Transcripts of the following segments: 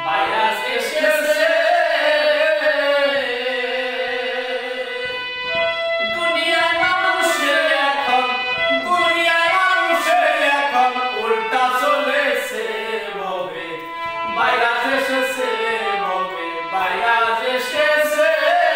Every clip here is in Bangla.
ভাইরাস এসেছে দুনিয়ার মানুষের এখন উল্টা চলেছে ভাবে ভাইরাস এসেছে ভাবে ভাইরাস এসেছে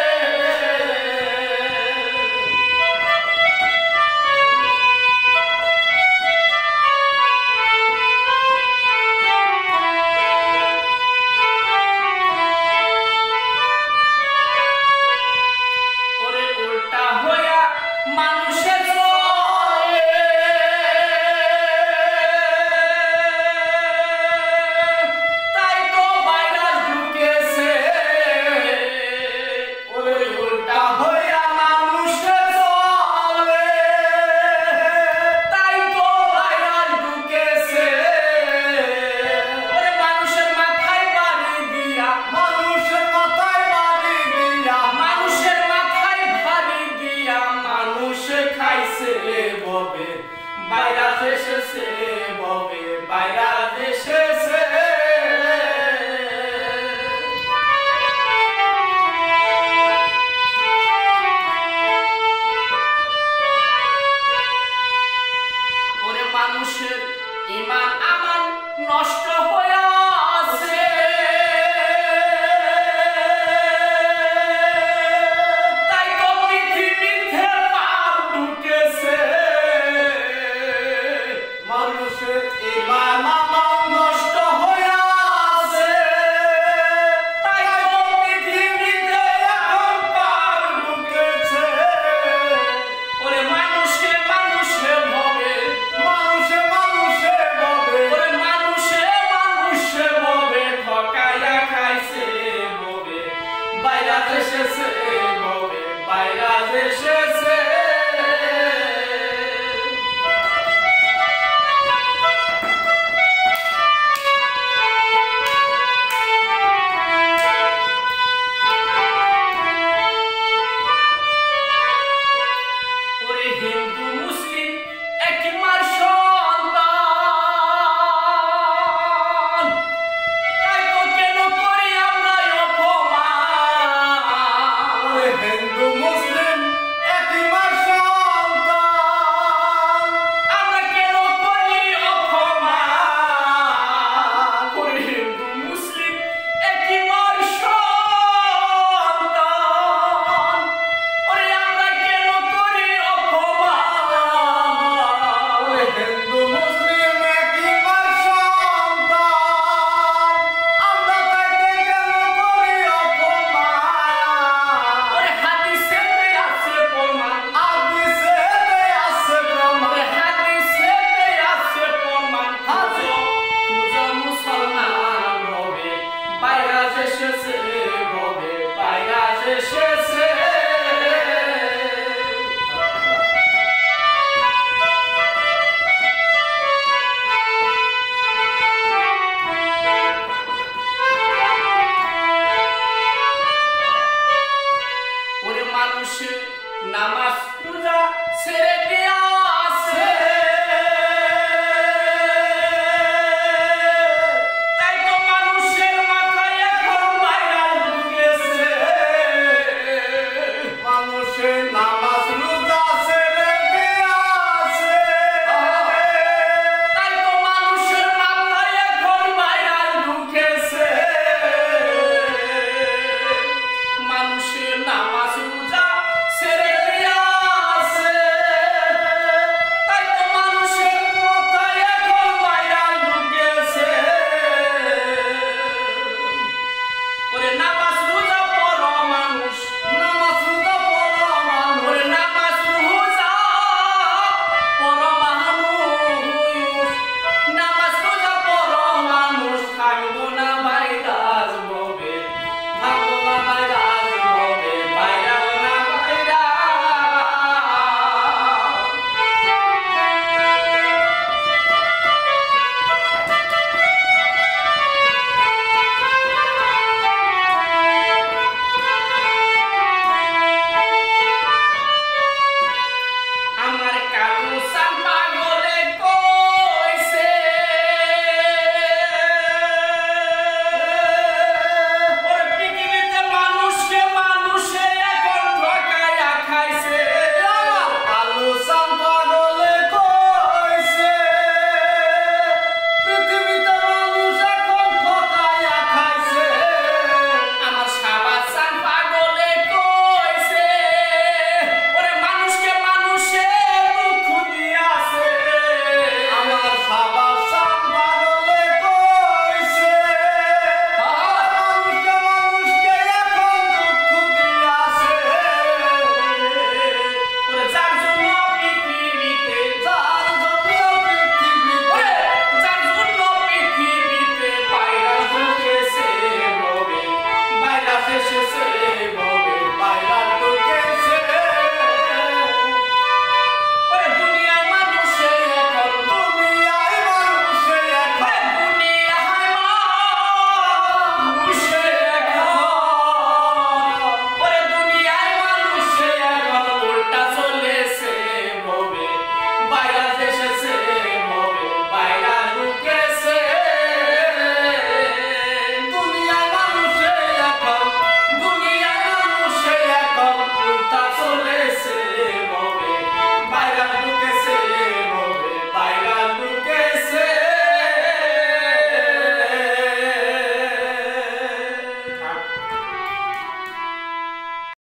ভাইরাস এসেছে ববে ভাইরাস এসেছে ওরে মানুষের ঈমান আমান নষ্ট হয়ে আছে তাই তো পৃথিবীতে পাপ ঢুকেছে মানুষের ঈমান আমান নষ্ট হয়ে আছে তাই তো পৃথিবীতে এখন পাপ ঢুকেছে ওরে মানুষে ভবে ওরে মানুষে ভবে ঠকাইয়া খাইছে ভবে ভাইরাস এসেছে ভবে ভাইরাস এসেছে হিন্দু মুসলিম একই মার সন্তান তাই তো কেন করি আমরা অপমান হিন্দু মুসলিম একই মার সন্তান আমরা কেন করি অপমান হিন্দু মুসলিম একই মার সন্তান ওরে আমরা কেন করি হিন্দু মুসলিম একই মার সন্তান আমরা তাইতে কেন করি অপমান ওরে হাদিসেতে আছে প্রমাণ খুঁজো মুসলমান হবে ভাইরাস এসেছে হবে ভাইরাস এসেছে